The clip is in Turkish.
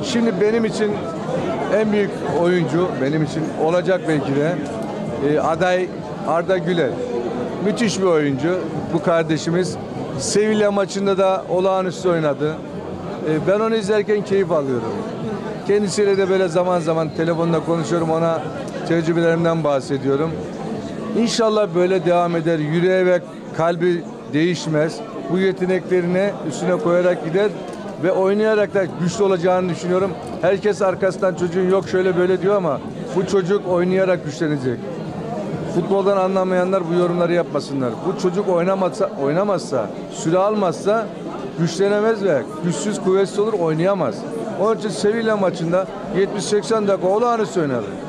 Şimdi benim için en büyük oyuncu, benim için olacak belki de aday Arda Güler. Müthiş bir oyuncu. Bu kardeşimiz Sevilla maçında da olağanüstü oynadı. Ben onu izlerken keyif alıyorum. Kendisiyle de böyle zaman zaman telefonla konuşuyorum, ona tecrübelerimden bahsediyorum. İnşallah böyle devam eder. Yüreği ve kalbi değişmez. Bu yeteneklerini üstüne koyarak gider ve oynayarak da güçlü olacağını düşünüyorum. Herkes arkasından çocuğun yok şöyle böyle diyor ama bu çocuk oynayarak güçlenecek. Futboldan anlamayanlar bu yorumları yapmasınlar. Bu çocuk oynamazsa, süre almazsa güçlenemez ve güçsüz kuvvetsiz olur, oynayamaz. Onun için Sevilla maçında 70-80 dakika olağanüstü oynadı.